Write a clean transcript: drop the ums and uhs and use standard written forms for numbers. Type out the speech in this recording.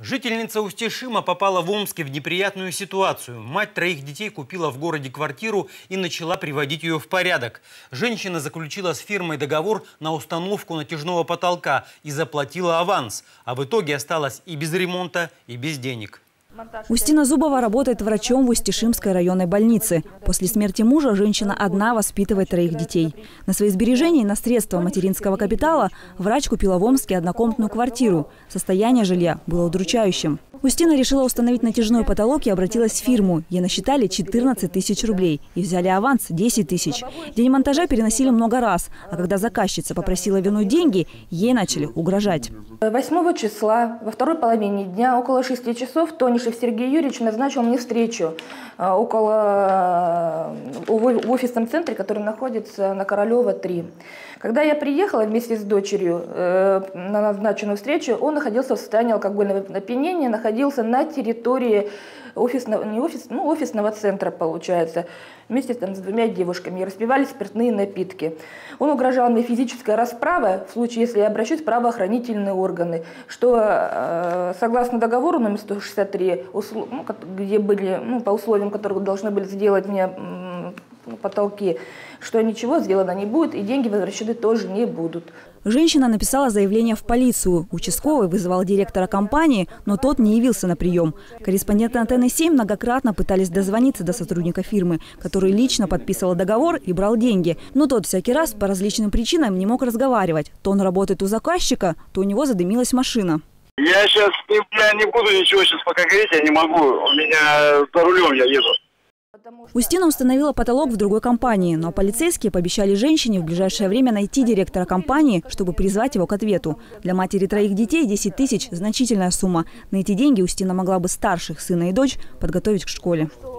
Жительница Устишима попала в Омске в неприятную ситуацию. Мать 3 детей купила в городе квартиру и начала приводить ее в порядок. Женщина заключила с фирмой договор на установку натяжного потолка и заплатила аванс. А в итоге осталась и без ремонта, и без денег. Устина Зубова работает врачом в Устишимской районной больнице. После смерти мужа женщина одна воспитывает 3 детей. На свои сбережения и на средства материнского капитала врач купила в Омске однокомнатную квартиру. Состояние жилья было удручающим. Устина решила установить натяжной потолок и обратилась в фирму. Ей насчитали 14 тысяч рублей и взяли аванс 10 тысяч. День монтажа переносили много раз, а когда заказчица попросила вернуть деньги, ей начали угрожать. 8 числа, во второй половине дня, около 6 часов, Тонишев Сергей Юрьевич назначил мне встречу в офисном центре, который находится на Королева 3. Когда я приехала вместе с дочерью на назначенную встречу, он находился в состоянии алкогольного опьянения, находился на территории офисного центра, получается, вместе с 2 девушками, и распивали спиртные напитки. Он угрожал мне физической расправой в случае, если я обращусь в правоохранительные органы, что согласно договору номер 163, где были, по условиям, которые должны были сделать мне потолки, что ничего сделано не будет и деньги возвращены тоже не будут. Женщина написала заявление в полицию. Участковый вызывал директора компании, но тот не явился на прием. Корреспонденты «Антенны-7» многократно пытались дозвониться до сотрудника фирмы, который лично подписывал договор и брал деньги. Но тот всякий раз по различным причинам не мог разговаривать. То он работает у заказчика, то у него задымилась машина. Я сейчас не буду ничего сейчас пока говорить, я не могу. У меня за рулем я еду. Устина установила потолок в другой компании, но полицейские пообещали женщине в ближайшее время найти директора компании, чтобы призвать его к ответу. Для матери 3 детей 10 тысяч – значительная сумма. На эти деньги Устина могла бы старших, сына и дочь, подготовить к школе.